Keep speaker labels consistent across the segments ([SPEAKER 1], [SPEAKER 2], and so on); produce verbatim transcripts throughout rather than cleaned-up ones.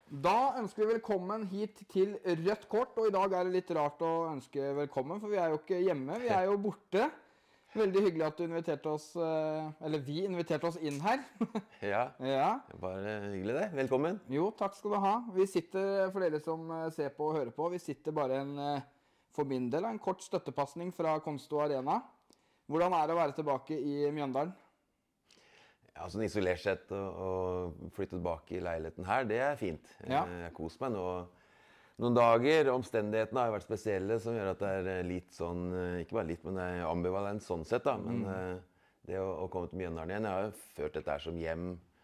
[SPEAKER 1] Da ønsker vi velkommen hit til Rødt Kort, og i dag er det litt rart å ønske velkommen, for vi er jo ikke hjemme, vi er jo borte. Veldig hyggelig at du inviterte oss, eller vi inviterte oss inn her.
[SPEAKER 2] Ja,
[SPEAKER 1] Ja.
[SPEAKER 2] bare hyggelig det. Velkommen.
[SPEAKER 1] Jo, takk skal du ha. Vi sitter, for dere som ser på og hører på, vi sitter bare en, for min del, en kort støttepassning fra Konsto Arena. Hvordan er det å være tilbake i Mjøndalen?
[SPEAKER 2] Ja, sånn isolert sett og flytte tilbake i leiligheten her, det er fint.
[SPEAKER 1] Ja.
[SPEAKER 2] Jeg koser meg nå noen dager. Omstendighetene har jo vært spesielle, som gjør at det er litt sånn, ikke bare litt, men det er ambivalent sånn sett da. Men mm. det å, å komme til Mjøndalen igjen, jeg har jo ført dette her som hjem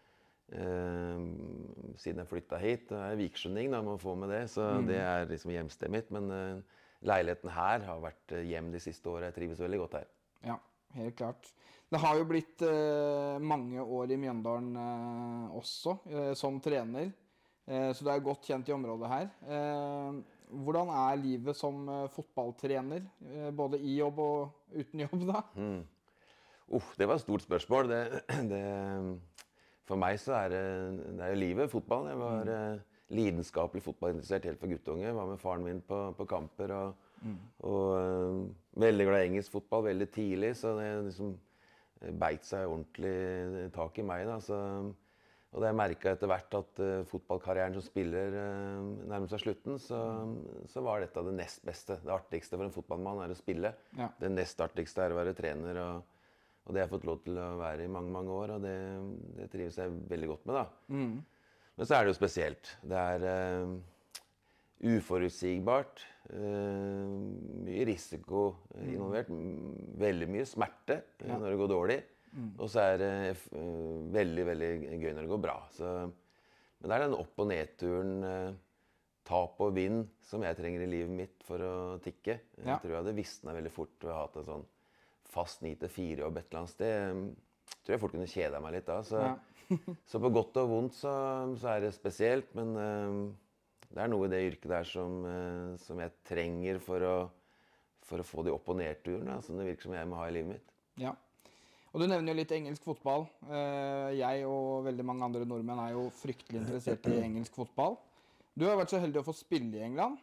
[SPEAKER 2] eh, siden jeg flyttet hit. Det er vikskjønning da, må få med det, så mm. det er liksom hjemstedet mitt. Men eh, leiligheten her har vært hjem de siste årene. Jeg trives veldig godt her.
[SPEAKER 1] Ja, helt klart. Det har jo blitt eh, mange år i Mjøndalen eh, også, eh, som trener. Eh, så du er godt kjent i området her. Eh, hvordan er livet som eh, fotballtrener, eh, både i jobb og uten jobb da?
[SPEAKER 2] Mm. Uff, det var et stort spørsmål. Det, det, for meg så er det, det er jo livet, fotball. Jeg var mm. lidenskapelig fotballinteressert helt fra guttunge. Jeg var med faren min på, på kamper og Mm. og uh, veldig glad i engelsk fotball veldig tidlig, så det liksom beit seg ordentlig tak i meg da, så, og det jeg merket etter hvert at uh, fotballkarrieren som spiller uh, nærmer seg slutten, så, så var dette det nest beste. Det artigste for en fotballmann er å spille. Ja. Det nest artigste er å være trener, og, og det har jeg fått lov til å være i mange, mange år, og det, det trives jeg veldig godt med da. Mm. Men så er det jo spesielt. Det er uh, uforutsigbart, uh, mye risiko involvert, mm. veldig mye smerte ja. Når det går dårlig, mm. og så er det uh, veldig, veldig gøy når det går bra. Så, men det er den opp- og nedturen, uh, tap og vinn, som jeg trenger i livet mitt for å tikke. Ja. Jeg tror jeg hadde visnet veldig fort å ha hatt en sånn fast ni til fire jobb et eller annet sted. Jeg tror jeg fort kunne kjede meg litt da. Så, ja. Så på godt og vondt så, så er det spesielt, men uh, det er noe i det yrket der som, som jeg trenger for å, for å få de opp- og nedturene, som det virker som jeg må ha i livet mitt.
[SPEAKER 1] Ja, og du nevner jo litt engelsk fotball. Jeg og veldig mange andre nordmenn er jo fryktelig interessert i engelsk fotball. Du har vært så heldig å få spille i England.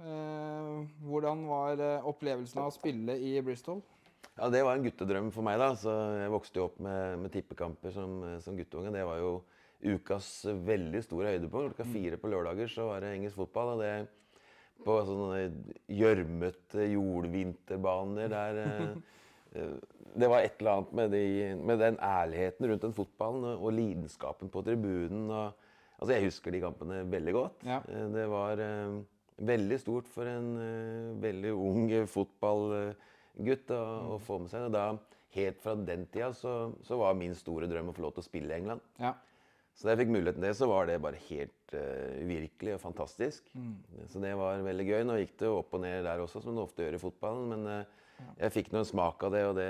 [SPEAKER 1] Hvordan var opplevelsen av å spille i Bristol?
[SPEAKER 2] Ja, det var en guttedrøm for meg da. Så jeg vokste jo opp med, med tippekamper som, som guttunge. Det var jo ukas veldig store høydepunkt. Klokka fire på lørdager så var det engelsk fotball. Og det på sånne gjørmete jordvinterbaner der. Det var et eller annet med, de, med den ærligheten rundt den fotballen og, og lidenskapen på tribunen. Og, altså jeg husker de kampene veldig godt. Ja. Det var uh, veldig stort for en uh, veldig ung fotballgutt å, å få med seg. Og da, helt fra den tida så, så var min store drøm å få lov til å spille i England. Ja. Så da jeg fikk muligheten til det, så var det bare helt uh, uvirkelig og fantastisk. Mm. Så det var veldig gøy. Nå gikk det opp og ned der også, som det ofte gjør i fotballen. Men uh, ja. Jeg fikk noen smak av det, og det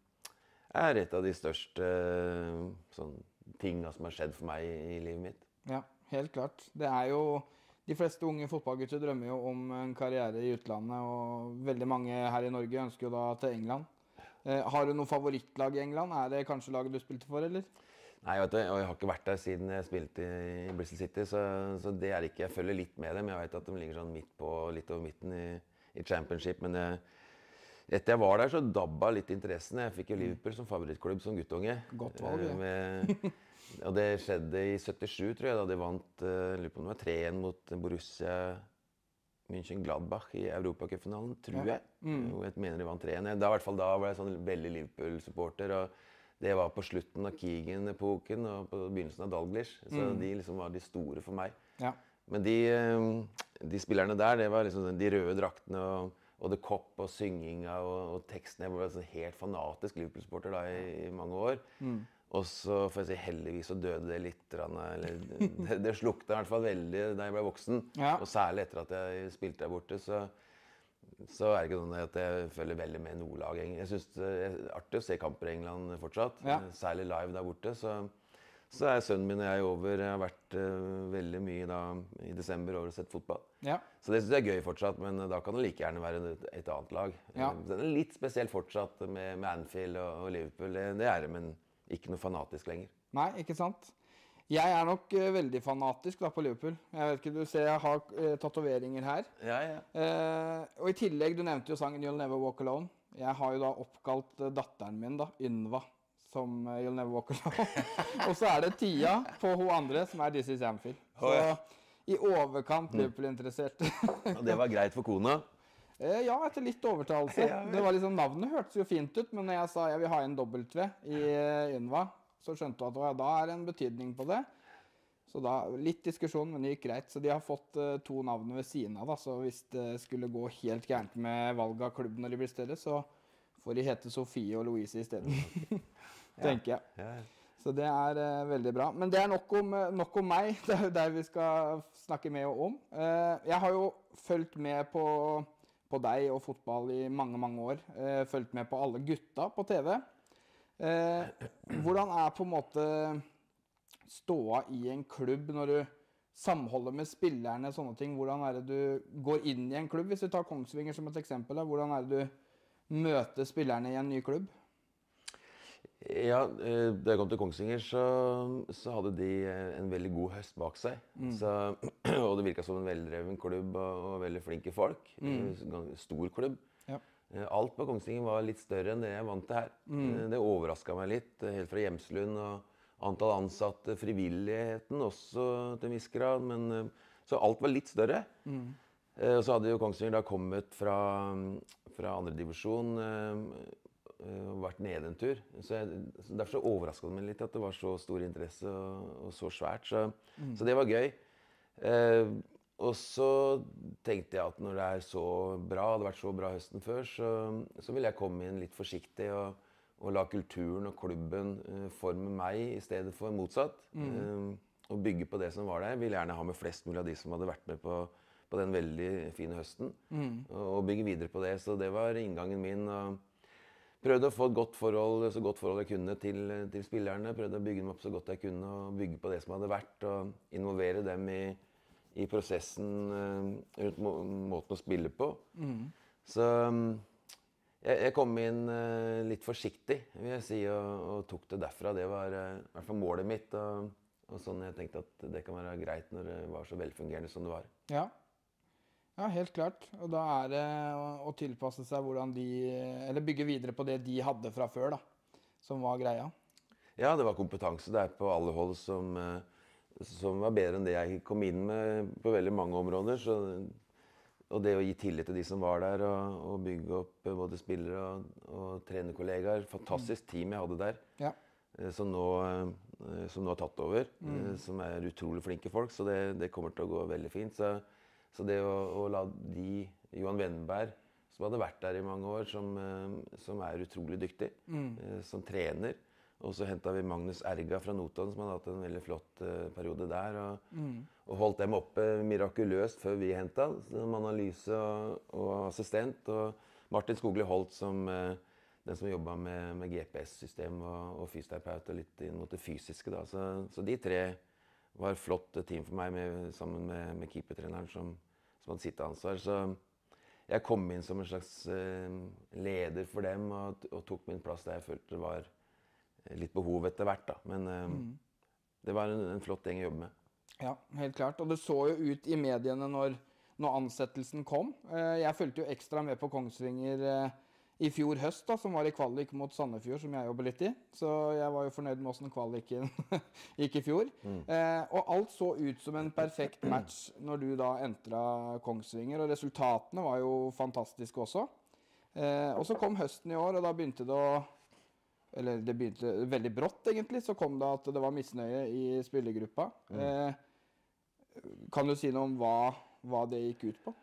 [SPEAKER 2] er et av de største uh, sånn, tingene som har skjedd for meg i, i livet mitt.
[SPEAKER 1] Ja, helt klart. Det er jo, de fleste unge fotballgutter drømmer jo om en karriere i utlandet, og veldig mange her i Norge ønsker jo da til England. Uh, har du noe favorittlag i England? Er det kanskje laget du spilte for, eller?
[SPEAKER 2] Nei, vet du, og jeg har ikke vært der siden jeg spilte i Bristol City, så, så det er ikke, jeg følger litt med dem. Jeg vet at de ligger sånn midt på, litt over midten i, i championship, men jeg, etter jeg var der så dabba litt interessen. Jeg fikk jo Liverpool som favorittklubb som guttunge.
[SPEAKER 1] Godt valg, ja.
[SPEAKER 2] Med, og det skjedde i syttisju, tror jeg, da de vant, lurer på om det var tre en mot Borussia München-Gladbach i Europacupfinalen, tror jeg. Ja. Mm. Jeg mener de vant tre en. Da, i hvert fall da var jeg sånn veldig Liverpool-supporter, og det var på slutten av Keegan-epoken og på begynnelsen av Dalglish, så mm. de liksom var de store for meg. Ja. Men de, de spillerne der, det var liksom de røde draktene og, og The Cop og synginga og, og teksten. Jeg var sånn helt fanatisk Liverpool-supporter da i, i mange år. Mm. Og så får jeg si heldigvis så døde det litt, eller, det, det slukte i hvert fall veldig da jeg ble voksen. Ja. Og særlig etter at jeg spilte der borte, så så er det ikke sånn at jeg følger veldig med Nordlag. Jeg synes det er artig å se kamper i England fortsatt, ja. Særlig live der borte. Så, så er sønnen min og jeg over, jeg har vært uh, veldig mye da, i desember over og sett fotball. Ja. Så det synes jeg er gøy fortsatt, men da kan det like gjerne være et, et annet lag. Ja. Det er litt spesielt fortsatt med, med Anfield og, og Liverpool, det, det er det, men ikke noe fanatisk lenger.
[SPEAKER 1] Nei, ikke sant? Jeg er nok uh, veldig fanatisk da, på Liverpool. Jeg vet ikke, du ser jeg har uh, tatoveringer her.
[SPEAKER 2] Ja, ja.
[SPEAKER 1] Uh, og i tillegg, du nevnte jo sangen You'll Never Walk Alone. Jeg har jo da oppkalt uh, datteren min, da, Ynva, som uh, You'll Never Walk Alone. Og så er det Tia på hun andre, som er This Is Anfield. Så i overkant Liverpool-interessert.
[SPEAKER 2] Og det var greit for kona?
[SPEAKER 1] Uh, ja, etter litt overtalelse. Ja, det var liksom, navnet hørtes jo fint ut, men når jeg sa jeg vil ha en W i uh, Ynva, så skjønte du at da er det en betydning på det. Så da, litt diskusjon, men det gikk greit. Så de har fått uh, to navn ved siden av, da. Så hvis det skulle gå helt gærent med valget av klubb når de blir større, så får de hete Sofie og Louise i stedet. Tenker jeg. Ja, ja. Så det er uh, veldig bra. Men det er nok om, uh, nok om meg. Det er jo der vi skal snakke mer om. Uh, jeg har jo fulgt med på, på deg og fotball i mange, mange år. Uh, fulgt med på alle gutta på T V. Eh, hvordan er på en måte ståa i en klubb når du samholder med spillerne, sånne ting? Hvordan er det du går inn i en klubb? Hvis du tar Kongsvinger som et eksempel, da, hvordan er det du møter spillerne i en ny klubb?
[SPEAKER 2] Ja, da jeg kom til Kongsvinger, så, så hadde de en veldig god høst bak seg. Mm. Så, og det virket som en veldreven klubb og, og veldig flinke folk. Mm. Stor klubb. Ja. Alt på Kongsvinger var litt større enn det jeg vant til her. Mm. Det overrasket meg litt, helt fra Hjemslund og antall ansatte, frivilligheten også til en viss grad, men så alt var litt større. Mm. Og så hadde jo Kongsvinger da kommet fra, fra andre divisjon og vært nede en tur. Så jeg, så derfor så overrasket det meg litt at det var så stor interesse og, og så svært, så, mm. så det var gøy. Eh, Og så tenkte jeg at når det er så bra, hadde vært så bra høsten før, så, så ville jeg komme inn litt forsiktig og, og la kulturen og klubben uh, forme meg i stedet for motsatt. Mm. Uh, og bygge på det som var der. Jeg ville gjerne ha med flest mulig av de som hadde vært med på, på den veldig fine høsten. Mm. Og, og bygge videre på det. Så det var inngangen min. Og prøvde å få et godt forhold, så godt forhold jeg kunne til, til spillerne. Prøvde å bygge dem opp så godt jeg kunne og bygge på det som hadde vært. Og involvere dem i i prosessen rundt må måten å spille på. Mm. Så jeg, jeg kom inn uh, litt forsiktig, vil jeg si, og, og tok det derfra. Det var uh, i hvert fall målet mitt, og, og sånn jeg tenkte at det kan være greit når det var så velfungerende som det var.
[SPEAKER 1] Ja, ja helt klart. Og da er det å, å tilpasse seg hvordan de, eller bygge videre på det de hadde fra før da, som var greia.
[SPEAKER 2] Ja, det var kompetanse der på alle hold som... Uh, som var bedre enn det jeg kom inn med på veldig mange områder. Så, og det å gi tillit til de som var der, og, og bygge opp både spillere og, og trenerkollegaer. Fantastisk team jeg hadde der, ja. som, nå, som nå har tatt over. Mm. Som er utrolig flinke folk, så det, det kommer til å gå veldig fint. Så, så det å, å la de, Johan Wenberg, som hadde vært der i mange år, som, som er utrolig dyktig, mm. som trener. Og så hentet vi Magnus Erga fra Notodden, som hadde hatt en veldig flott uh, periode der. Og, mm. og holdt dem oppe mirakuløst før vi hentet, som analyse og, og assistent. Og Martin Skogli Holt som uh, den som jobbet med, med G P S-system og, og fysioterapeut og litt inn mot det fysiske. Da. Så, så de tre var et flott team for meg, med, sammen med, med keepertreneren som, som hadde sitt ansvar. Så jeg kom inn som en slags uh, leder for dem og, og tok min plass der jeg følte det var litt behov etter hvert da, men uh, mm. det var en, en flott gjeng å jobbe med.
[SPEAKER 1] Ja, helt klart. Og det så jo ut i mediene når, når ansettelsen kom. Uh, jeg fulgte jo ekstra med på Kongsvinger uh, i fjor høst da, som var i kvalik mot Sandefjord, som jeg jobber litt i. Så jeg var jo fornøyd med hvordan kvaliken gikk i fjor. Mm. Uh, og alt så ut som en perfekt match når du da entret Kongsvinger, og resultatene var jo fantastiske også. Uh, og så kom høsten i år, og da begynte det å Eller det begynte veldig brått egentlig, så kom det at det var misnøye i spillergruppa. Mm. Eh, kan du si noe om hva, hva det gikk ut på?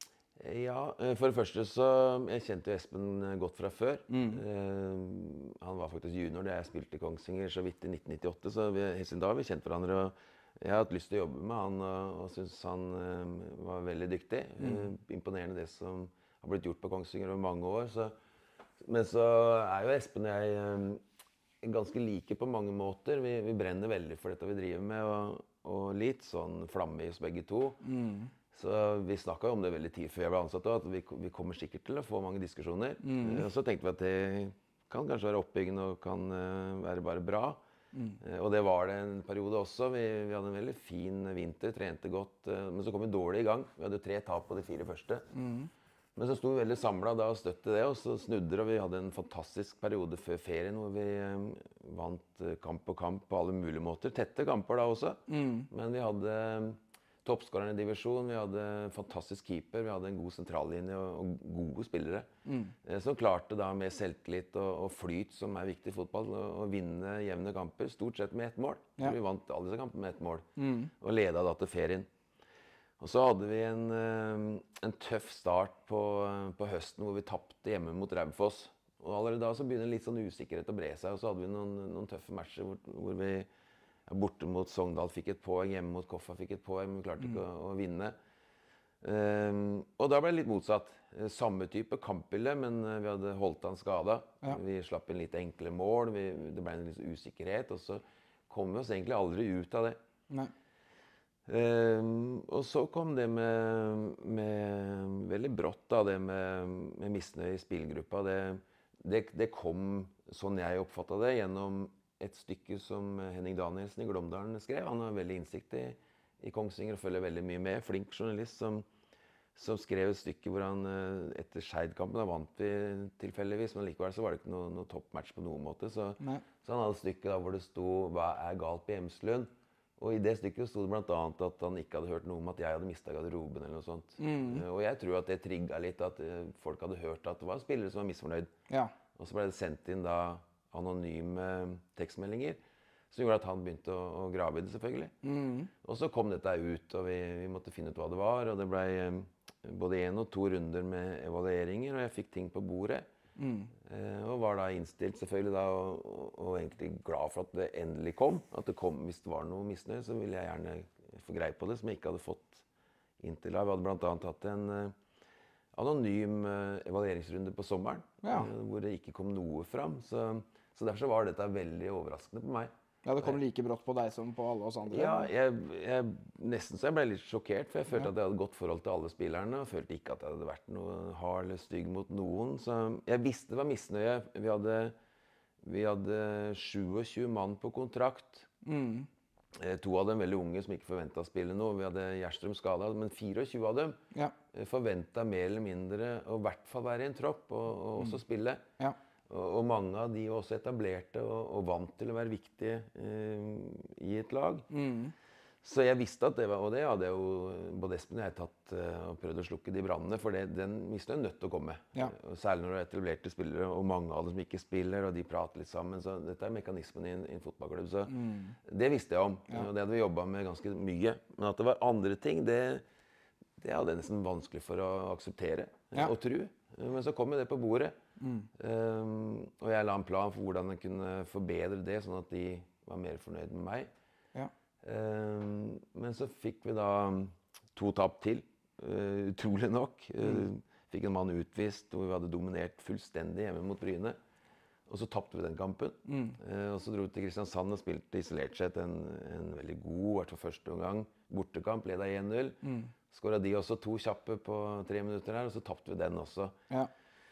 [SPEAKER 2] Ja, for det første så jeg kjente jo Espen godt fra før. Mm. Eh, han var faktisk junior da jeg spilte i Kongsvinger så vidt i nitten nittiåtte, så vi, helt siden da har vi kjent hverandre. Og jeg har hatt lyst til å jobbe med han og, og synes han eh, var veldig dyktig. Mm. Eh, imponerende det som har blitt gjort på Kongsvinger over mange år. Så Men så er jo Espen og jeg eh, ganske like på mange måter. Vi, vi brenner veldig for dette vi driver med, og, og litt sånn flamme i oss begge to. Mm. Så vi snakket jo om det veldig tid før jeg ble ansatt, at vi, vi kommer sikkert til å få mange diskusjoner. Mm. Og så tenkte vi at det kan kanskje være oppbyggende og kan uh, være bare bra.
[SPEAKER 1] Mm.
[SPEAKER 2] Eh, og det var det en periode også. Vi, vi hadde en veldig fin vinter, trente godt. Eh, men så kom vi dårlig i gang. Vi hadde tre tap på de fire første.
[SPEAKER 1] Mm.
[SPEAKER 2] Men så sto vi veldig samlet da og støtte det, og så snudde det, og vi hadde en fantastisk periode før ferien hvor vi eh, vant eh, kamp på kamp på alle mulige måter. Tette kamper da også,
[SPEAKER 1] Mm.
[SPEAKER 2] men vi hadde eh, toppskåreren i divisjon, vi hadde fantastisk keeper, vi hadde en god sentrallinje og, og gode spillere.
[SPEAKER 1] Mm.
[SPEAKER 2] Eh, som klarte da med selvtillit og, og flyt, som er viktig i fotball, å, å vinne jevne kamper, stort sett med ett mål.
[SPEAKER 1] Ja.
[SPEAKER 2] Vi vant alle disse kampene med ett mål,
[SPEAKER 1] Mm.
[SPEAKER 2] og leda da til ferien. Og så hadde vi en, eh, en tøff start på, på høsten hvor vi tappte hjemme mot Raufoss. Og allerede da så begynner litt sånn usikkerhet å bre seg, og så hadde vi noen, noen tøffe matcher hvor, hvor vi ja, borte mot Sogndal fikk et poeng, hjemme mot Koffa fikk et poeng, men vi klarte ikke å, å vinne. Um, og da ble det litt motsatt. Eh, Samme type kampbilde, men eh, vi hadde holdt han skada.
[SPEAKER 1] Ja.
[SPEAKER 2] Vi slapp inn litt enkle mål, vi, det ble en litt usikkerhet, og så kom vi oss egentlig aldri ut av det.
[SPEAKER 1] Nei.
[SPEAKER 2] Um, og så kom det med, med veldig brått da, det med, med misnøye i spillgruppa. Det, det, det kom, sånn jeg oppfattet det, gjennom et stykke som Henning Danielsen i Glåmdalen skrev. Han har veldig innsikt i, i Kongsvinger og følger veldig mye med. Flink journalist som, som skrev et stykke hvor han etter Skeid-kampen, da vant vi tilfeldigvis, men likevel så var det ikke noe, noe toppmatch på noen måte. Så, så han hadde et stykke da hvor det sto «Hva er galt på Hjemslund?» Og i det stykket stod det blant annet at han ikke hadde hørt noe om at jeg hadde mistet garderoben eller noe sånt.
[SPEAKER 1] Mm.
[SPEAKER 2] Og jeg tror at det trigget litt at folk hadde hørt at det var spillere som var misfornøyd.
[SPEAKER 1] Ja.
[SPEAKER 2] Og så ble det sendt inn da anonyme tekstmeldinger, som gjorde at han begynte å, å grave i det selvfølgelig.
[SPEAKER 1] Mm.
[SPEAKER 2] Og så kom dette ut, og vi, vi måtte finne ut hva det var, og det ble eh, både en og to runder med evalueringer, og jeg fikk ting på bordet.
[SPEAKER 1] Mm.
[SPEAKER 2] Eh, og var da innstilt selvfølgelig da, og, og, og egentlig glad for at det endelig kom. At det kom, hvis det var noe misnøye, så ville jeg gjerne få greie på det, som jeg ikke hadde fått inntil da. Vi hadde blant annet hatt en eh, anonym eh, evalueringsrunde på sommeren,
[SPEAKER 1] Ja.
[SPEAKER 2] eh, hvor det ikke kom noe fram. Så, så derfor så var dette veldig overraskende på meg.
[SPEAKER 1] Ja, det kom like brått på deg som på alle oss andre.
[SPEAKER 2] Ja, jeg, jeg, nesten så jeg ble litt sjokkert, for jeg følte
[SPEAKER 1] Ja.
[SPEAKER 2] at jeg hadde godt forhold til alle spillerne, og følte ikke at jeg hadde vært noe hard eller stygg mot noen. Så jeg visste det var misnøye. Vi hadde, vi hadde tjuesju mann på kontrakt.
[SPEAKER 1] Mm.
[SPEAKER 2] Eh, To av dem veldig unge som ikke forventet å spille noe. Vi hadde Gjerstrøm skadet, men tjuefire av dem
[SPEAKER 1] Ja.
[SPEAKER 2] eh, forventet mer eller mindre å i hvert fall være i en tropp og, og også spille.
[SPEAKER 1] Ja.
[SPEAKER 2] Og, og mange av de var også etablerte og, og vant til å være viktige eh, i et lag.
[SPEAKER 1] Mm.
[SPEAKER 2] Så jeg visste at det var, og det hadde jo både Espen og jeg tatt eh, og prøvd å slukke de brannene, for det, den misnøyen er nødt til å komme.
[SPEAKER 1] Ja.
[SPEAKER 2] Og særlig når det er etablerte spillere, og mange av dem som ikke spiller, og de prater litt sammen. Så dette er mekanismen i en, i en fotballklubb. Så det visste jeg om,
[SPEAKER 1] Ja.
[SPEAKER 2] og det hadde vi jobbet med ganske mye. Men at det var andre ting, det, det hadde jeg nesten vanskelig for å akseptere
[SPEAKER 1] Ja.
[SPEAKER 2] og tro. Men så kom jo det på bordet.
[SPEAKER 1] Mm.
[SPEAKER 2] Um, og jeg la en plan for hvordan jeg kunne forbedre det, sånn at de var mer fornøyd med meg.
[SPEAKER 1] Ja.
[SPEAKER 2] Um, men så fikk vi da to tap til, uh, utrolig nok. Uh, fikk en mann utvist, hvor vi hadde dominert fullstendig hjemme mot Bryne. Og så tapte vi den kampen.
[SPEAKER 1] Mm.
[SPEAKER 2] Uh, og så dro vi til Kristiansand og spilte isolert sett en, en veldig god, i hvert fall første omgang, bortekamp, leda en null.
[SPEAKER 1] Mm.
[SPEAKER 2] Skåret de også to kjappe på tre minutter her, og så tapte vi den også.
[SPEAKER 1] Ja.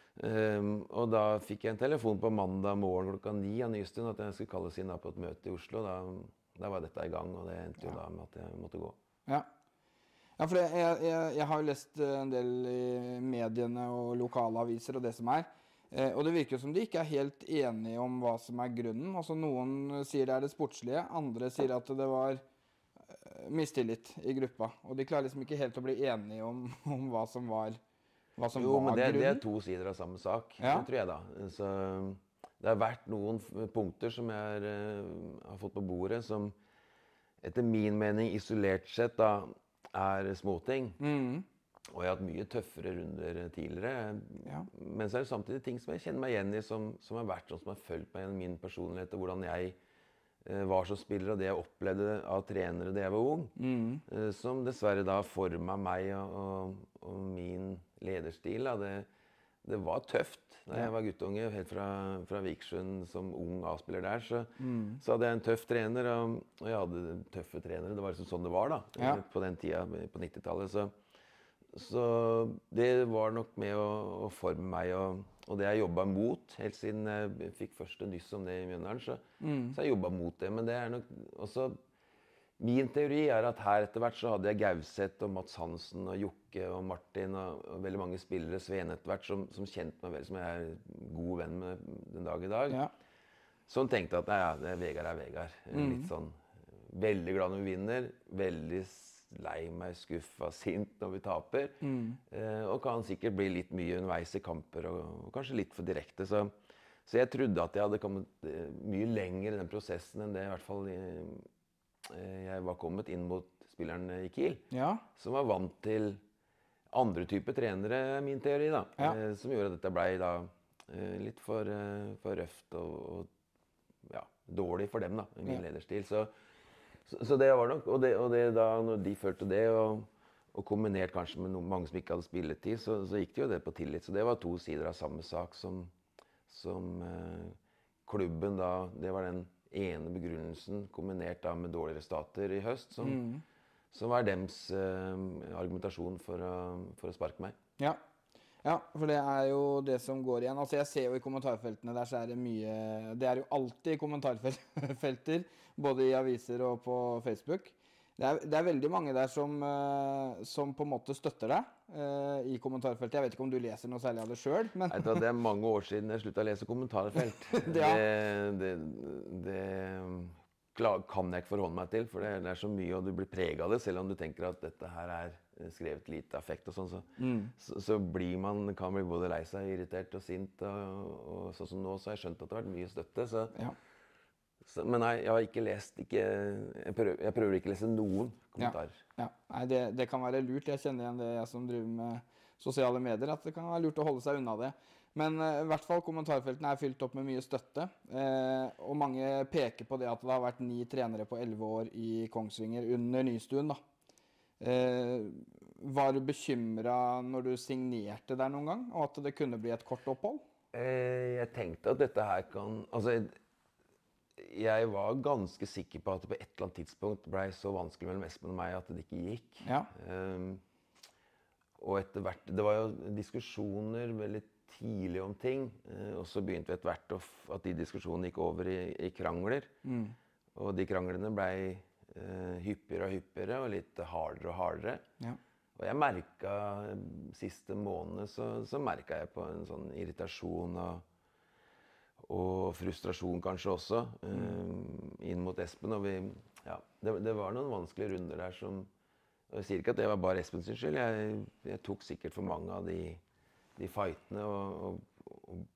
[SPEAKER 2] Um, og da fikk jeg en telefon på mandag morgen klokka ni av Nystuen at jeg skulle kalles inn da på et møte i Oslo. Da, da var dette i gang, og det endte jo
[SPEAKER 1] Ja.
[SPEAKER 2] da med at jeg måtte gå.
[SPEAKER 1] Ja. Ja, for jeg, jeg, jeg, jeg har jo lest eh, en del i mediene og lokale aviser og det som er. Eh, og det virker jo som de ikke er helt enige om hva som er grunnen. Altså Noen sier det er det sportslige, andre sier at det var eh, mistillit i gruppa. Og de klarer liksom ikke helt å bli enige om, om hva som var, hva som
[SPEAKER 2] Jo,
[SPEAKER 1] var
[SPEAKER 2] men det, det
[SPEAKER 1] grunnen.
[SPEAKER 2] er to sider av samme sak,
[SPEAKER 1] Ja.
[SPEAKER 2] det tror jeg da. Så det har vært noen f- punkter som jeg er, eh, har fått på bordet, som etter min mening isolert sett da, er småting.
[SPEAKER 1] Mm.
[SPEAKER 2] Og jeg har hatt mye tøffere runder tidligere.
[SPEAKER 1] Ja.
[SPEAKER 2] Men så er det samtidig ting som jeg kjenner meg igjen i, som, som har vært sånn som har følt meg gjennom min personlighet, og hvordan jeg eh, var som spiller, og det jeg opplevde av trenere da jeg var ung,
[SPEAKER 1] Mm.
[SPEAKER 2] eh, som dessverre da formet meg og, og, og min lederstil. Da. Det, det var tøft da
[SPEAKER 1] Ja.
[SPEAKER 2] jeg var guttunge, helt fra, fra Vikersund som ung A-spiller der. Så,
[SPEAKER 1] Mm.
[SPEAKER 2] så hadde jeg en tøff trener, og, og jeg hadde tøffe trenere. Det var liksom sånn det var da,
[SPEAKER 1] Ja.
[SPEAKER 2] eh, på den tida, på nittitallet. Så så det var nok med å, å forme meg, og, og det jeg jobbet mot, helt siden jeg fikk første nyss om det i Mjøndalen, så, mm. så jeg jobbet mot det, men det er nok også, min teori er at her etter hvert så hadde jeg Gauseth og Mats Hansen og Jokke og Martin og, og veldig mange spillere, Sveen etter hvert, som, som kjente meg vel, som jeg er god venn med den dag i dag. Ja. Sånn tenkte jeg at, nei, ja, det er Vegard er Vegard. Mm. Litt sånn, veldig glad når vi vinner, veldig lei meg, skuffa, sint når vi taper. Mm. Eh, og kan sikkert bli litt mye underveis i kamper, og, og kanskje litt for direkte. Så, så jeg trodde at jeg hadde kommet eh, mye lenger i den prosessen enn det i hvert fall eh, jeg var kommet inn mot spilleren i Kiel. Ja. Som var vant til andre typer trenere, min teori da. Ja. Eh, som gjorde at dette ble da eh, litt for, eh, for røft og, og ja, dårlig for dem da, i min ja. lederstil. Så Så, så det var nok, og, det, og det da, når de følte det, og, og kombinert kanskje med noen, mange som ikke hadde spilletid, så, så gikk det jo det på tillit. Så det var to sider av samme sak som, som eh, klubben da, det var den ene begrunnelsen, kombinert da med dårlige resultater i høst, som, mm. som var dems eh, argumentasjon for å, for å sparke meg.
[SPEAKER 1] Ja. Ja, for det er jo det som går igjen. Altså jeg ser jo i kommentarfeltene der så er det mye, det er jo alltid kommentarfelter, både i aviser og på Facebook. Det er, det er veldig mange der som, som på en måte støtter deg uh, i kommentarfeltet. Jeg vet ikke om du leser noe særlig av det selv, men...
[SPEAKER 2] Jeg tror at det er mange år siden jeg sluttet å lese kommentarfelt. det, det, det, det kan jeg ikke forholde meg til, for det, det er så mye, og du blir preget av det, selv om du tenker at dette her er skrevet lite affekt og sånn, så, mm. så, så blir man, kan bli både lei seg, irritert og sint, og, og sånn som nå, så har jeg skjønt at det har vært mye støtte, så, ja. så, men nei, jeg har ikke lest, ikke, jeg, prøver, jeg prøver ikke å lese noen kommentarer.
[SPEAKER 1] Ja, ja. Nei, det, det kan være lurt, jeg kjenner igjen det, jeg som driver med sosiale medier, at det kan være lurt å holde seg unna det. Men uh, i hvert fall kommentarfeltene er fylt opp med mye støtte, uh, og mange peker på det at det har vært ni trenere på elleve år i Kongsvinger under Nystuen da. Eh, var du bekymret når du signerte der noen gang, og at det kunne bli et kort opphold?
[SPEAKER 2] Eh, jeg tenkte at dette her kan... Altså, jeg var ganske sikker på at det på et eller annet tidspunkt ble så vanskelig mellom Espen og meg at det ikke gikk. Ja. Eh, og etter hvert... Det var jo diskusjoner veldig tidlig om ting, eh, og så begynte vi etter hvert at de diskusjonene gikk over i, i krangler. Mm. Og de kranglene ble... Uh, hyppigere og hyppigere, og litt hardere og hardere. Ja. Og jeg merket, siste månedene, så, så merket jeg på en sånn irritasjon og, og frustrasjon kanskje også, uh, mm. inn mot Espen. Og vi, ja, det, det var noen vanskelige runder der som, og jeg sier ikke at det var bare Espens skyld, jeg, jeg tok sikkert for mange av de, de fightene, og, og,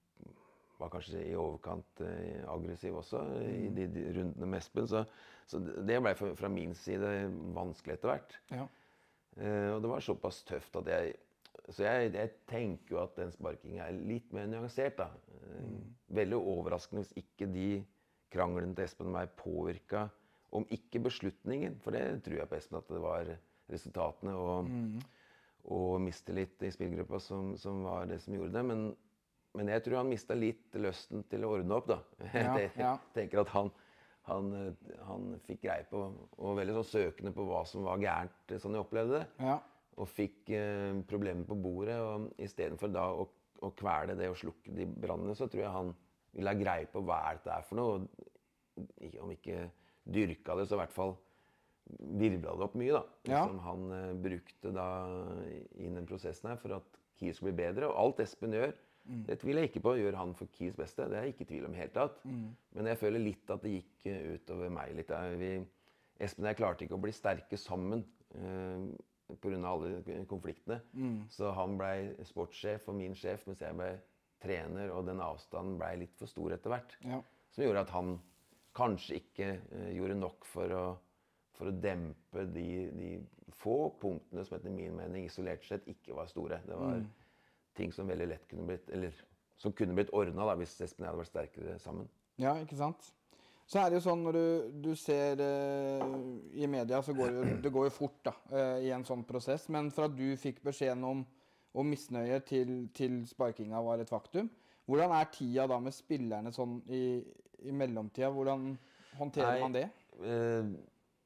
[SPEAKER 2] og var kanskje i overkant uh, aggressiv også, mm. i de, de rundene med Espen, så Så det ble fra min side vanskelig etter hvert. Ja. Eh, og det var såpass tøft at jeg... Så jeg, jeg tenker jo at den sparkingen er litt mer nyansert da. Eh, mm. Veldig overraskende hvis ikke de kranglene til Espen og meg påvirket, om ikke beslutningen, for det tror jeg på Espen at det var resultatene og, mm. og mistillit i spillgruppa som, som var det som gjorde det. Men, men jeg tror han mistet litt lysten til å ordne opp da. Ja, jeg ja. tenker at han... Han, han fikk greie på, og veldig sånn søkende på hva som var gærent, sånn jeg opplevde det. Ja. Og fikk eh, problemer på bordet, og i stedet for da å, å kvele det og slukke de brannene, så tror jeg han ville ha greie på hva det er for noe. Og om ikke dyrka det, så i hvert fall virvla det opp mye da. Ja. Som han eh, brukte da i den prosessen her for at Kiel skulle bli bedre. Og alt Espen gjør, Mm. det tviler jeg ikke på, gjør han for Kiels beste. Det er jeg ikke tvil om helt tatt. Mm. Men jeg føler litt at det gikk utover meg litt. Vi, Espen og jeg klarte ikke å bli sterke sammen uh, på grunn av alle konfliktene. Mm. Så han ble sportssjef og min sjef, mens jeg ble trener, og den avstanden ble litt for stor etter hvert. Ja. Som gjorde at han kanskje ikke uh, gjorde nok for å, for å dempe de, de få punktene som etter min mening isolert sett ikke var store. Det var mm. ting som veldig lett kunne blitt, eller som kunne blitt ordnet da, hvis Espen og jeg hadde vært sterkere sammen.
[SPEAKER 1] Ja, ikke sant? Så er det jo sånn, når du, du ser uh, i media, så går jo, det går jo fort da, uh, i en sånn prosess, men fra du fikk beskjeden om, om misnøye til, til sparkinga var et faktum, hvordan er tida da med spillerne sånn i, i mellomtida? Hvordan håndterer Nei, man det?
[SPEAKER 2] Uh,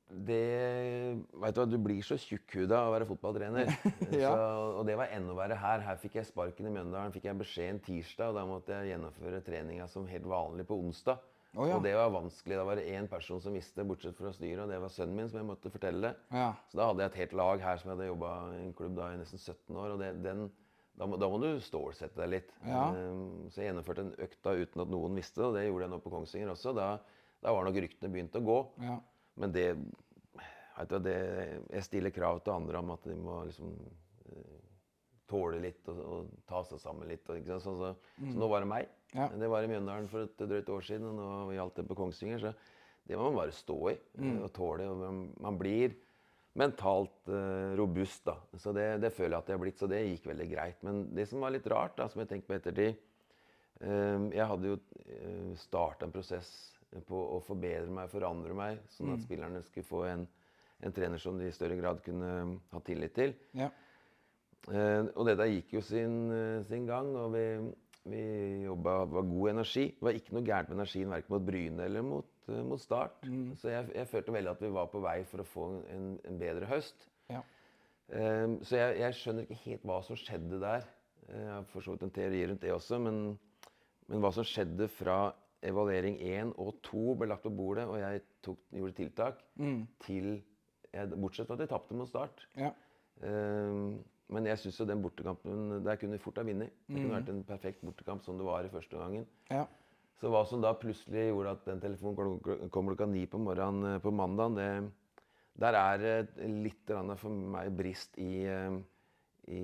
[SPEAKER 2] Det, vet du hva, du blir så tjukkhuda av å være fotballtrener.
[SPEAKER 1] Ja.
[SPEAKER 2] Så, og det var enda verre her. Her fikk jeg sparken i Mjøndalen, fikk jeg beskjed en tirsdag, og da måtte jeg gjennomføre treninga som helt vanlig på onsdag.
[SPEAKER 1] Å, ja.
[SPEAKER 2] Og det var vanskelig. Da var det én person som visste, bortsett fra styret, og det var sønnen min som jeg måtte fortelle.
[SPEAKER 1] Ja.
[SPEAKER 2] Så da hadde jeg et helt lag her som jeg hadde jobbet i en klubb da i nesten sytten år, og det, den, da, må, da må du stålsette deg litt.
[SPEAKER 1] Ja.
[SPEAKER 2] Um, så jeg gjennomførte en økt da uten at noen visste det, og det gjorde jeg nå på Kongsvinger også. Da, da var nok ryktene begynt å gå.
[SPEAKER 1] Ja.
[SPEAKER 2] Men det, vet du, det, jeg stiller krav til andre om at de må liksom uh, tåle litt og, og ta seg sammen litt. Og, ikke sant? Så, så, mm. så nå var det meg.
[SPEAKER 1] Ja.
[SPEAKER 2] Det var i Mjøndalen for et drøyt år siden, og nå gjaldt det på Kongsvinger. Så det må man bare stå i mm. og tåle. Og man, man blir mentalt uh, robust, da. Så det, det føler jeg at jeg har blitt, så det gikk veldig greit. Men det som var litt rart, da, som jeg tenkte på ettertid, uh, jeg hadde jo uh, startet en prosess på å forbedre meg, forandre meg, sånn at mm. spillerne skulle få en, en trener som de i større grad kunne ha tillit til.
[SPEAKER 1] Ja.
[SPEAKER 2] Uh, og det der gikk jo sin, uh, sin gang, og vi, vi jobbet, det var god energi. Det var ikke noe gærent med energien, hverken mot Bryne eller mot, uh, mot Start. Mm. Så jeg, jeg følte veldig at vi var på vei for å få en, en bedre høst.
[SPEAKER 1] Ja.
[SPEAKER 2] Uh, så jeg, jeg skjønner ikke helt hva som skjedde der. Uh, jeg har for så vidt en teori rundt det også, men, men hva som skjedde fra evaluering én og to ble lagt på bordet, og jeg tok, gjorde tiltak, mm. til, jeg, bortsett fra at jeg tapte mot Start.
[SPEAKER 1] Ja.
[SPEAKER 2] Um, men jeg synes jo den bortekampen, der kunne vi fort ha vunnet. Det
[SPEAKER 1] Mm.
[SPEAKER 2] kunne vært en perfekt bortekamp som det var i første gangen.
[SPEAKER 1] Ja.
[SPEAKER 2] Så hva som da plutselig gjorde at den telefonen kom klokka ni på morgenen på mandagen, det, der er det litt grann for meg brist i, i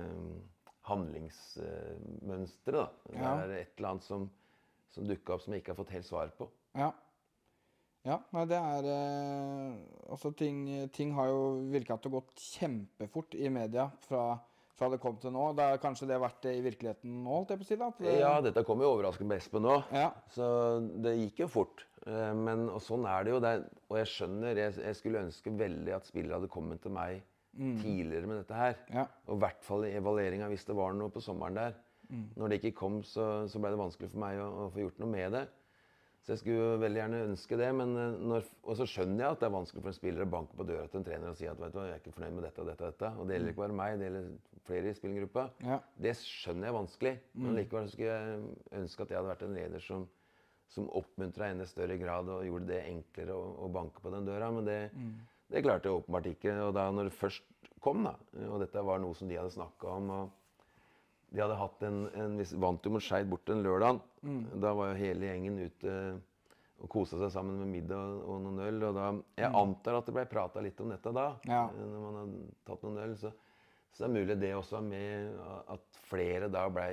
[SPEAKER 2] handlingsmønstret, da.
[SPEAKER 1] Ja.
[SPEAKER 2] Det er et eller annet som som dukket opp som jeg ikke har fått helt svar på.
[SPEAKER 1] Ja. Ja, nei, det er eh, altså ting, ting har jo virket til å gått kjempefort i media fra, fra det kom til nå. Da har kanskje det vært det i virkeligheten nå, holdt jeg på å si da? Det...
[SPEAKER 2] Ja, dette kom jo overraskende på Espen nå.
[SPEAKER 1] Ja.
[SPEAKER 2] Så det gikk jo fort. Men og sånn er det jo. Det er, og jeg skjønner, jeg, jeg skulle ønske veldig at spillere hadde kommet til meg mm. tidligere med dette her.
[SPEAKER 1] Ja.
[SPEAKER 2] Og i hvert fall i evalueringen hvis det var noe på sommeren der. Mm. Når det ikke kom, så, så ble det vanskelig for meg å, å få gjort noe med det. Så jeg skulle jo veldig gjerne ønske det, men når, og så skjønner jeg at det er vanskelig for en spiller å banke på døra til en trener og si at vet du hva, jeg er ikke fornøyd med dette og dette og dette. Og det gjelder ikke bare meg, det gjelder flere i spillergruppa. Ja. Det skjønner jeg vanskelig. Mm. Men likevel skulle jeg ønske at jeg hadde vært en leder som, som oppmuntret enda større grad og gjorde det enklere å, å banke på den døra. Men det, mm. det klarte jeg åpenbart ikke. Og da når det først kom, da, og dette var noe som de hadde snakket om, og de hadde hatt en, en vi vant jo mot Skeid bort en lørdag. Mm. Da var jo hele gjengen ute og koset seg sammen med middag og noen øl. Og da, jeg mm. antar at det ble pratet litt om dette da, ja. Når man hadde tatt noen øl. Så, så det er mulig det også var med at flere da ble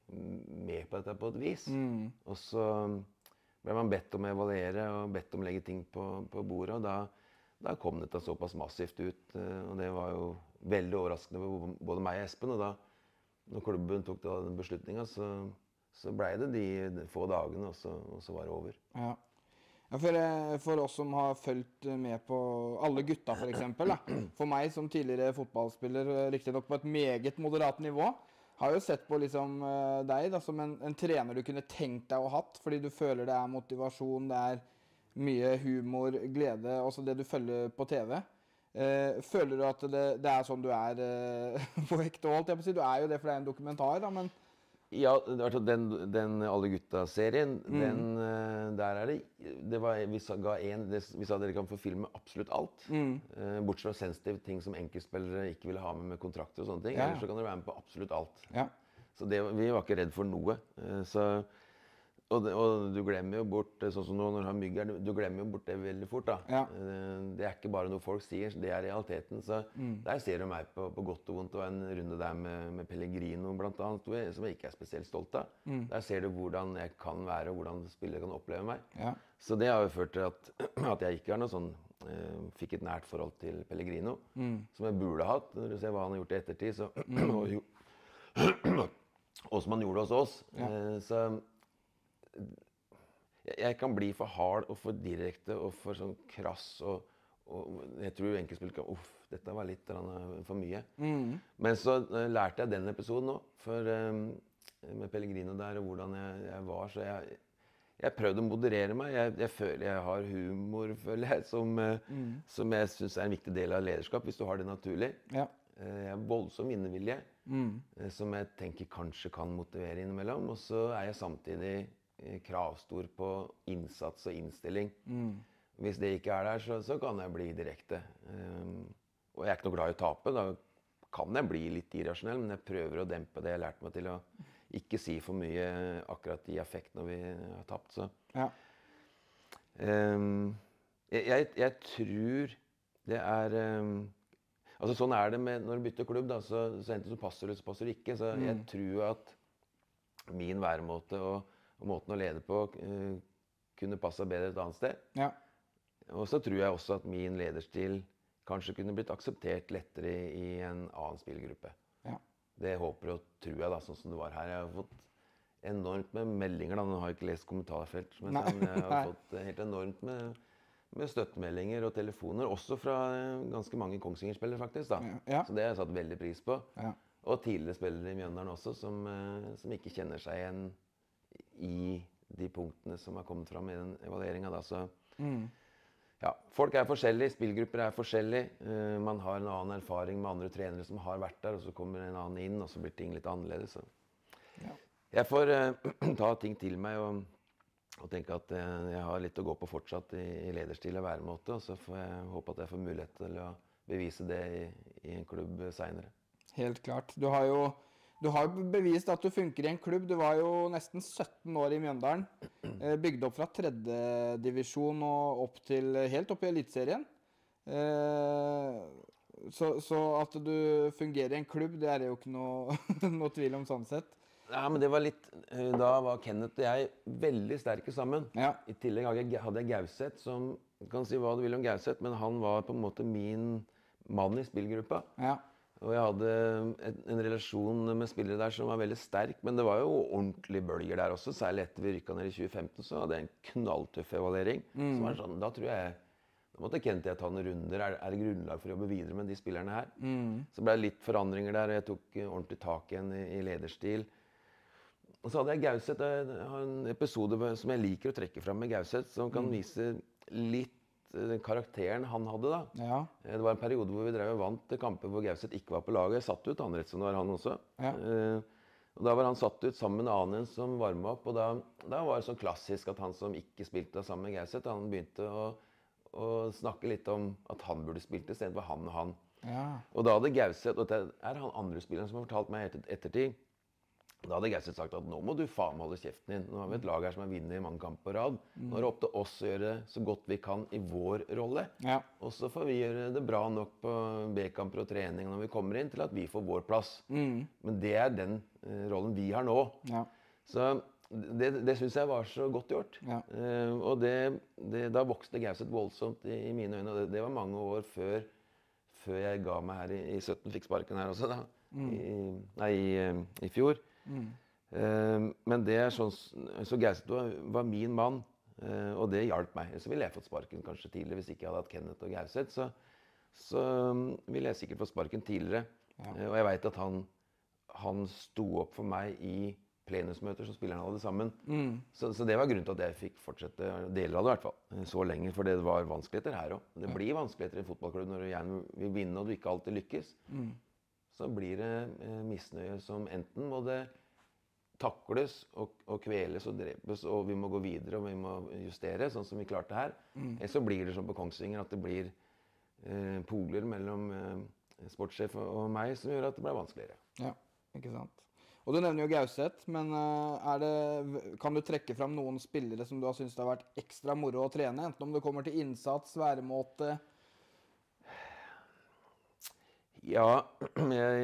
[SPEAKER 2] med på dette på et vis. Mm. Og så ble man bedt om å evaluere og bedt om å legge ting på, på bordet. Og da, da kom dette såpass massivt ut. Og det var jo veldig overraskende for både meg og Espen. Og da når klubben tok den beslutningen, så, så ble det de, de få dagene, og så, og så var det over.
[SPEAKER 1] Ja. Ja, for, for oss som har fulgt med på alle gutta for eksempel, da. For meg som tidligere fotballspiller, riktig nok på et meget moderat nivå, har jo sett på liksom, deg da, som en, en trener du kunne tenkt deg å ha hatt, fordi du føler det er motivasjon, det er mye humor, glede, også det du følger på T V. Uh, føler du at det, det er sånn du er uh, på ekte holdt jeg på å si? Du er jo det for det er en dokumentar, da, men...
[SPEAKER 2] Ja, den, den Alle Gutta-serien, mm. den, uh, der er det... det var, vi, sa, ga en, det, vi sa dere kan få filme absolutt alt. Mm. Uh, bortsett fra sensitive ting som enkeltspillere ikke ville ha med med kontrakter og sånne ting. Ja. Ellers så kan dere være med på absolutt alt. Ja. Så det, vi var ikke redd for noe. Uh, så... Og, det, og du glemmer jo bort, sånn som nå når du har mygg her, du glemmer jo bort det veldig fort da. Ja. Det er ikke bare noe folk sier, det er realiteten. Så mm. der ser du meg på, på godt og vondt, og en runde der med, med Pellegrino blant annet, som jeg ikke er spesielt stolt av. Mm. Der ser du hvordan jeg kan være, og hvordan spillere kan oppleve meg. Ja. Så det har jo ført til at, at jeg ikke har noe sånn, eh, fikk et nært forhold til Pellegrino, mm. som jeg burde hatt. Når du ser hva han har gjort i ettertid, så, mm. og, jo, og som han gjorde hos oss. Ja. Eh, så jeg kan bli for hard og for direkte og for sånn krass og, og jeg tror enkeltspillere kan, uff, dette var litt for mye. Mm. Men så uh, lærte jeg den episoden nå, for, um, med Pellegrino der og hvordan jeg, jeg var, så jeg, jeg prøvde å moderere meg. Jeg, jeg føler jeg har humor, føler jeg, som, mm. som jeg synes er en viktig del av lederskap, hvis du har det naturlig.
[SPEAKER 1] Ja.
[SPEAKER 2] Jeg har voldsom innevilje, mm. som jeg tenker kanskje kan motivere innimellom. Og så er jeg samtidig kravstor på innsats og innstilling. Mm. Hvis det ikke er der, så, så kan jeg bli direkte. Um, og jeg er ikke noe glad i å tape. Da kan jeg bli litt irrasjonell, men jeg prøver å dempe det. Jeg har lært meg til å ikke si for mye akkurat i affekt når vi har tapt. Så.
[SPEAKER 1] Ja.
[SPEAKER 2] Um, jeg, jeg, jeg tror det er um, altså sånn er det med når du bytter klubb, da, så, så enten så passer det, så passer det ikke. Så mm. jeg tror at min væremåte og, og måten å lede på uh, kunne passet bedre et annet sted.
[SPEAKER 1] Ja.
[SPEAKER 2] Og så tror jeg også at min lederstil kanskje kunne blitt akseptert lettere i, i en annen spillergruppe.
[SPEAKER 1] Ja.
[SPEAKER 2] Det håper og tror jeg da, sånn som det var her. Jeg har fått enormt med meldinger, da. Nå har jeg ikke lest kommentarfelt, men jeg har fått helt enormt med, med støttemeldinger og telefoner, også fra ganske mange Kongsvinger-spillere faktisk da.
[SPEAKER 1] Ja.
[SPEAKER 2] Så det har jeg satt veldig pris på.
[SPEAKER 1] Ja. Og
[SPEAKER 2] tidligere spillere i Mjøndalen også, som, som ikke kjenner seg igjen i de punktene som har kommet fram i den evalueringen da, så... Mm. Ja, folk er forskjellige, spillgrupper er forskjellige. Uh, man har en annen erfaring med andre trenere som har vært der, og så kommer en annen inn, og så blir ting litt annerledes. Så. Ja. Jeg får uh, ta ting til meg og, og tenke at uh, jeg har litt å gå på fortsatt i, i lederstil og væremåte, og så får jeg håpe at jeg får mulighet til å bevise det i, i en klubb senere.
[SPEAKER 1] Helt klart. Du har jo Du har jo bevist at du funker i en klubb. Du var jo nesten sytten år i Mjøndalen. Bygde opp fra tredje divisjon og opp til, helt opp i Eliteserien. Så, så at du fungerer i en klubb, det er det jo ikke noe, noe tvil om sånn sett.
[SPEAKER 2] Ja, men det var litt... Da var Kenneth og jeg veldig sterke sammen.
[SPEAKER 1] Ja.
[SPEAKER 2] I tillegg hadde jeg Gauseth, som... Du kan si hva du vil om Gauseth, men han var på en måte min mann i spillgruppa.
[SPEAKER 1] Ja.
[SPEAKER 2] Og jeg hadde en, en relasjon med spillere der som var veldig sterk, men det var jo ordentlige bølger der også. Særlig etter vi rykket ned i tjue femten, så hadde jeg en knalltøff evaluering. Mm. Så var det sånn, da tror jeg, da måtte Kent jeg ta noen runder. Er, er det grunnlag for å jobbe videre med de spillerne her? Mm. Så ble det litt forandringer der, og jeg tok ordentlig tak igjen i, i lederstil. Og så hadde jeg Gauseth, jeg har en episode som jeg liker å trekke frem med Gauseth, som kan mm. vise litt den karakteren han hadde da.
[SPEAKER 1] Ja.
[SPEAKER 2] Det var en periode hvor vi drev og vant kamper hvor Gauseth ikke var på laget. Jeg satt ut han rett som det var han også.
[SPEAKER 1] Ja.
[SPEAKER 2] Eh, og da var han satt ut sammen med en annen som varmet opp, og da, da var det sånn klassisk at han som ikke spilte sammen med Gauseth, han begynte å, å snakke litt om at han burde spilt i stedet for han og han.
[SPEAKER 1] Ja.
[SPEAKER 2] Og da hadde Gauseth, og det er han andre spilleren som har fortalt meg etter, ettertid, da hadde Gauseth sagt at nå må du faen holde kjeften din. Nå har vi et lag her som har vunnet mange kamper på rad. Nå er det opp til oss å gjøre så godt vi kan i vår rolle.
[SPEAKER 1] Ja.
[SPEAKER 2] Og så får vi gjøre det bra nok på B-kamper og trening når vi kommer inn til at vi får vår plass.
[SPEAKER 1] Mm.
[SPEAKER 2] Men det er den uh, rollen vi har nå.
[SPEAKER 1] Ja.
[SPEAKER 2] Så det, det synes jeg var så godt gjort.
[SPEAKER 1] Ja.
[SPEAKER 2] Uh, og det, det, da vokste Gauseth voldsomt i, i mine øyne. Og det, det var mange år før, før jeg ga meg her i, i sytten, fikk sparken her også da. Mm. I, nei, i, i fjor. Mm. Uh, men det er sånn, så Gauseth var, var min mann, uh, og det hjalp meg. Så ville jeg fått sparken kanskje tidligere hvis ikke jeg hadde hatt Kenneth og Gauseth, så, så um, ville jeg sikkert fått sparken tidligere. Ja. Uh, og jeg vet at han, han sto opp for meg i plenumsmøter som spillerne hadde sammen. Mm. Så, så det var grunnen til at jeg fikk fortsette deler av det i hvert fall, så lenge, for det var vanskeligheter her også. Det blir vanskeligheter i en fotballklubb når du gjerne vil vinne og du ikke alltid lykkes. Mm. Så blir det eh, misnøye som enten må det takles og, og kveles og drepes, og vi må gå videre og vi må justere, sånn som vi klarte her. Mm. Eller så blir det som på Kongsvinger, at det blir eh, poler mellom eh, sportssjef og meg, som gjør at det blir vanskeligere.
[SPEAKER 1] Ja, ikke sant. Og du nevner jo Gauseth, men uh, er det, kan du trekke frem noen spillere som du har syntes det har vært ekstra moro å trene, enten om det kommer til innsats, væremåte?
[SPEAKER 2] Ja, jeg,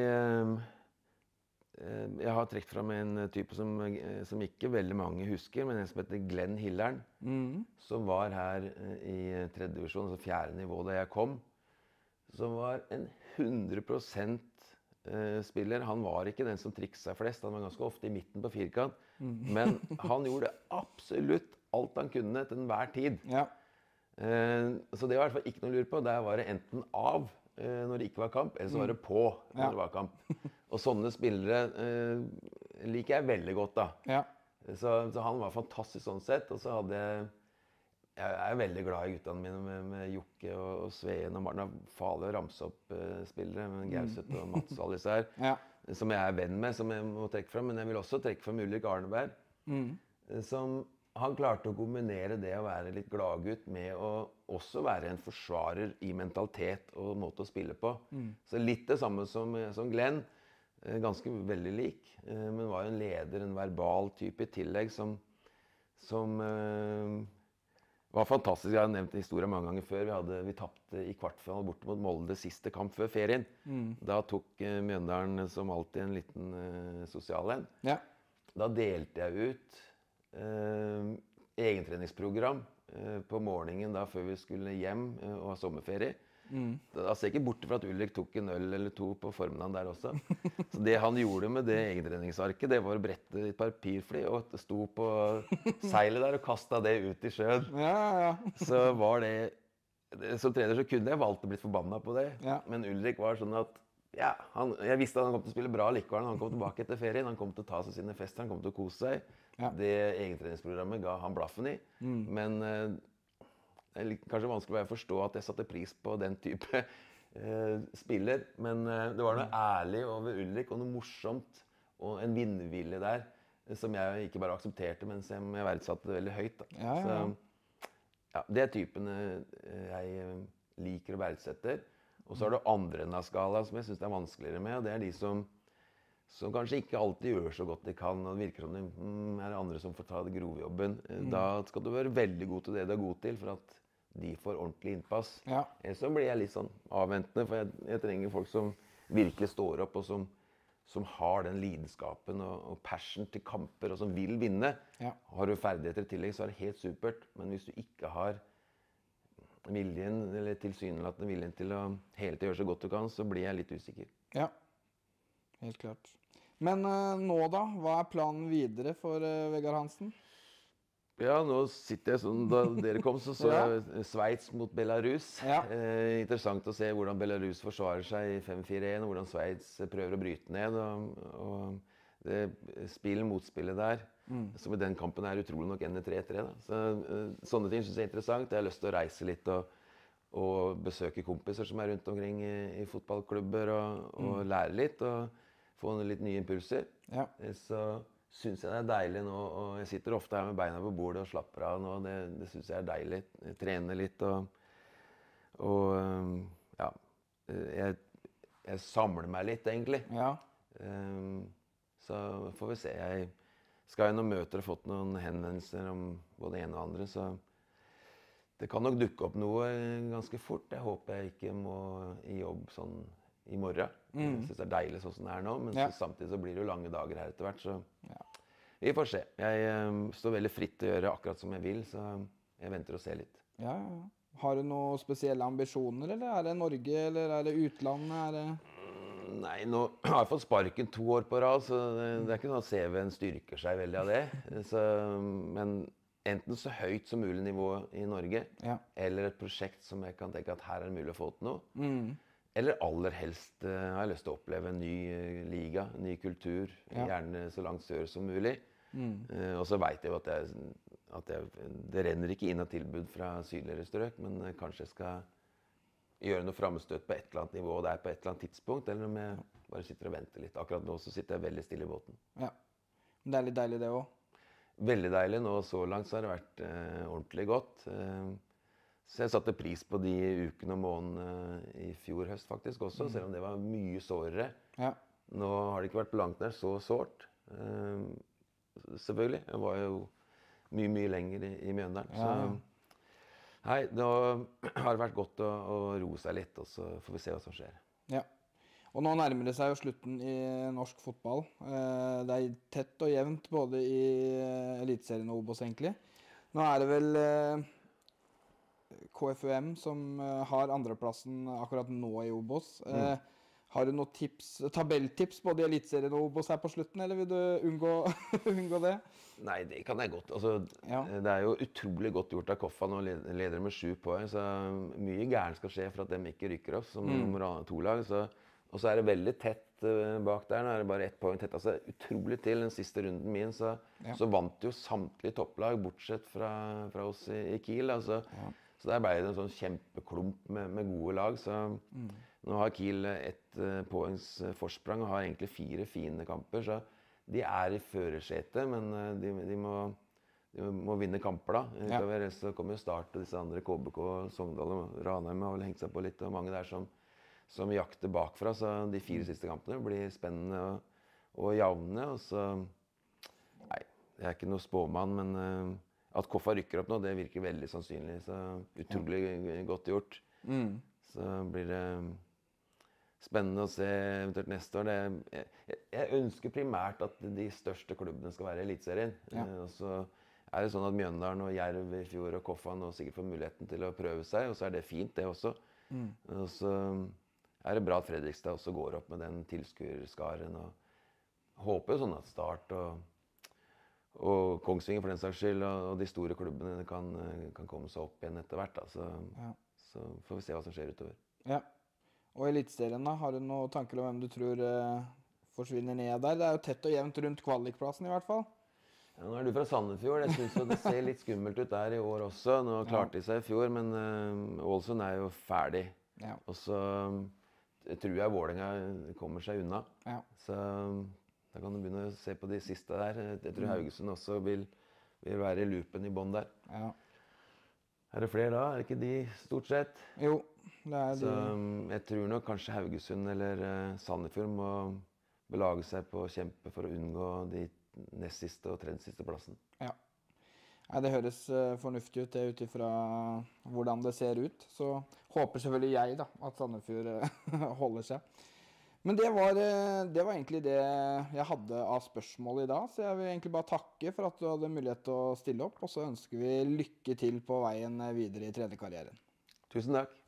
[SPEAKER 2] jeg har trekt frem en type som, som ikke veldig mange husker, men en som heter Glenn Hillern, mm. som var her i tredje divisjon, altså fjerde nivå da jeg kom, som var en hundre prosent spiller. Han var ikke den som trikset flest, han var ganske ofte i midten på firkant, mm. men han gjorde absolutt alt han kunne til enhver tid.
[SPEAKER 1] Ja.
[SPEAKER 2] Så det var i hvert fall ikke noe å lure på. Der var det enten av når det ikke var kamp, eller så var det på når ja. det var kamp. Og sånne spillere eh, liker jeg veldig godt da.
[SPEAKER 1] Ja.
[SPEAKER 2] Så, så han var fantastisk sånn sett. Og så hadde jeg Jeg er veldig glad i guttene mine med, med Jokke og, og Sveen og Martin. Det er farlig å ramse opp uh, spillere, men Gauseth og Mats og alle disse her.
[SPEAKER 1] Ja.
[SPEAKER 2] Som jeg er venn med, som jeg må trekke fram. Men jeg vil også trekke fram Ulrik Arneberg. Mm. Som han klarte å kombinere det å være litt gladgutt med å også være en forsvarer i mentalitet og måte å spille på. Mm. Så litt det samme som, som Glenn. Ganske veldig lik. Men var jo en leder, en verbal type i tillegg som, som uh, var fantastisk. Jeg har nevnt historien mange ganger før. Vi, hadde, vi tappte i kvartfinalen borte mot Molde siste kamp før ferien. Mm. Da tok uh, Mjøndalen som alltid en liten uh, sosial en. Ja. Da delte jeg ut uh, egentreningsprogram uh, på morgenen da før vi skulle hjem uh, og ha sommerferie. Mm. Da ser jeg ikke borte fra at Ulrik tok en øl eller to på formiddagen der også. Så det han gjorde med det egentreningsarket, det var å brette et papirfly og sto på seilet der og kastet det ut i sjøen. Ja, ja. Så var det, som trener så kunne jeg valgt å bli forbannet på det. Ja. Men Ulrik var sånn at, ja, han, jeg visste at han kom til å spille bra likevel. Han kom tilbake etter ferien, han kom til å ta seg sine fester, han kom til å kose seg. Ja. Det egentreningsprogrammet ga han blaffen i. Mm. Men det er kanskje vanskelig å forstå at jeg satte pris på den type eh, spiller. Men eh, det var noe ærlig over Ulrik, og noe morsomt, og en vindvilje der, som jeg ikke bare aksepterte, men som jeg verdsatte veldig høyt. Da. Ja, ja, ja. Så, ja, det er typen jeg liker og verdsetter. Og så er det andre enden av skala som jeg synes det er vanskeligere med, og det er de som, som kanskje ikke alltid gjør så godt de kan, og det virker som det mm, er andre som får ta det grove jobben. Mm. Da skal du være veldig god til det du er god til, for at de får ordentlig innpass. Ja. Så blir jeg litt sånn avventende, for jeg, jeg trenger folk som virkelig står opp, og som, som har den lidenskapen og, og passion til kamper, og som vil vinne. Ja. Har du ferdigheter i tillegg, så er det helt supert. Men hvis du ikke har viljen, eller tilsynelatende viljen til å hele tiden gjøre så godt du kan, så blir jeg litt usikker.
[SPEAKER 1] Ja, helt klart. Men uh, nå da, hva er planen videre for uh, Vegard Hansen?
[SPEAKER 2] Ja, nå sitter jeg sånn, da dere kom så så jeg Sveits mot Belarus. Ja. Eh, interessant å se hvordan Belarus forsvarer seg i fem fire en, og hvordan Sveits prøver å bryte ned. Og, og det spillet, motspillet der, mm. som i den kampen er utrolig nok ender tre tre. Så, eh, sånne ting synes jeg er interessant. Jeg har lyst til å reise litt og, og besøke kompiser som er rundt omkring i, i fotballklubber, og, og mm. lære litt, og få litt nye impulser. Ja. Eh, så synes jeg det er deilig nå, og jeg sitter ofte her med beina på bordet og slapper av nå, det, det synes jeg er deilig. Jeg trener litt, og, og ja, jeg, jeg samler meg litt egentlig. Ja. Um, så får vi se. Jeg skal jo noen møter og fått noen henvendelser om både det ene og andre, så det kan nok dukke opp noe ganske fort. Jeg håper jeg ikke må i jobb sånn i morgen. Mm. Jeg synes det er deilig sånn som det er nå, men ja. så, samtidig så blir det jo lange dager her etter hvert, så ja. vi får se. Jeg um, står veldig fritt til å gjøre akkurat som jeg vil, så jeg venter og ser litt.
[SPEAKER 1] Ja, ja. Har du noen spesielle ambisjoner, eller er det Norge, eller er det utlandet? Er det...
[SPEAKER 2] Nei, nå har jeg fått sparken to år på rad, så det, det er ikke noe at C V-en styrker seg veldig av det. Så, men enten så høyt som mulig nivå i Norge, ja. eller et prosjekt som jeg kan tenke at her er det mulig å få til noe. Mm. Eller aller helst uh, har jeg lyst til å oppleve en ny uh, liga, en ny kultur, ja. gjerne så langt sør som mulig. Mm. Uh, og så vet jeg jo at, jeg, at jeg, det renner ikke inn av tilbud fra sydligere strøk, men uh, kanskje jeg skal gjøre noe fremstøt på et eller annet nivå der på et eller annet tidspunkt, eller om jeg bare sitter og venter litt. Akkurat nå så sitter jeg veldig stille i båten.
[SPEAKER 1] Ja, men det er litt deilig det også.
[SPEAKER 2] Veldig deilig. Nå så langt så har det vært uh, ordentlig godt. Uh, Så jeg satte pris på de ukene og månedene i fjor høst faktisk også, mm. selv om det var mye sårere. Ja. Nå har det ikke vært på langt nær så sårt. Uh, selvfølgelig. Jeg var jo mye, mye lenger i, i Mjøndalen. Ja. Så nei, nå har det vært godt å, å roe seg litt, og så får vi se hva som skjer.
[SPEAKER 1] Ja. Og nå nærmer det seg jo slutten i norsk fotball. Uh, det er tett og jevnt både i Eliteserien og Obos egentlig. Nå er det vel... Uh, K F U M som uh, har andreplassen akkurat nå i Obos. Mm. Uh, har du noen tips, tabelltips både i Eliteserien og Obos her på slutten, eller vil du unngå, unngå det?
[SPEAKER 2] Nei, det kan jeg godt. Altså, ja. Det er jo utrolig godt gjort av Koffa nå, leder med sju poeng, så mye gærent skal skje for at de ikke rykker oss som mm. nummer to lag. Så Og så er det veldig tett uh, bak der. Nå er det bare ett poeng tett. Altså, utrolig til den siste runden min, så, ja. så vant jo samtlige topplag, bortsett fra, fra oss i, i Kiel. Altså. Ja. Så der ble det en sånn kjempeklump med, med gode lag. Så mm. nå har Kiel ett uh, poengs forsprang og har egentlig fire fine kamper. Så de er i førersetet, men uh, de, de, må, de må vinne kamper da. Ja. Utover så kommer jo Start og disse andre, K B K, Sogndal og Ranheim har vel hengt seg på litt, og mange der som som jakter bakfra, så de fire siste kampene blir spennende og, og javne, og så, nei, jeg er ikke noe spåmann, men uh, at Koffa rykker opp nå, det virker veldig sannsynlig, så utrolig ja. godt gjort. Mm. Så blir det spennende å se eventuelt neste år. Det, jeg, jeg ønsker primært at de største klubbene skal være i Eliteserien, ja. uh, og så er det sånn at Mjøndalen og Jerv i fjor og Koffa nå sikkert får muligheten til å prøve seg, og så er det fint det også. Mm. Og så er det bra at Fredrikstad også går opp med den tilskuerskaren, og håper jo sånn at Start og, og Kongsvinger for den saks skyld, og, og de store klubbene kan, kan komme seg opp igjen etter hvert. Da. Så, ja. så får vi se hva som skjer utover.
[SPEAKER 1] Ja. Og i Eliteserien da, har du noen tanker om hvem du tror eh, forsvinner ned der? Det er jo tett og jevnt rundt kvalikplassen i hvert fall.
[SPEAKER 2] Ja, nå er du fra Sandefjord. Jeg synes det ser litt skummelt ut der i år også. Nå klarte de seg i fjor, men uh, Ålesund er jo ferdig. Ja. Og så jeg tror jeg Vålerenga kommer seg unna. Ja. Så da kan du begynne å se på de siste der. Jeg tror Haugesund også vil, vil være i loopen i bånn der. Ja. Er det flere da? Er det ikke de stort sett?
[SPEAKER 1] Jo, det er
[SPEAKER 2] Så
[SPEAKER 1] de.
[SPEAKER 2] jeg tror nok kanskje Haugesund eller uh, Sandefjord må belage seg på å kjempe for å unngå de nest siste og tredje siste plassen.
[SPEAKER 1] Ja. Nei, det høres uh, fornuftig ut, det ut ifra hvordan det ser ut. Så håper selvfølgelig jeg da, at Sandefjord uh, holder seg. Men det var, uh, det var egentlig det jeg hadde av spørsmål i dag. Så jeg vil egentlig bare takke for at du hadde mulighet til å stille opp. Og så ønsker vi lykke til på veien videre i trenerkarrieren.
[SPEAKER 2] Tusen takk.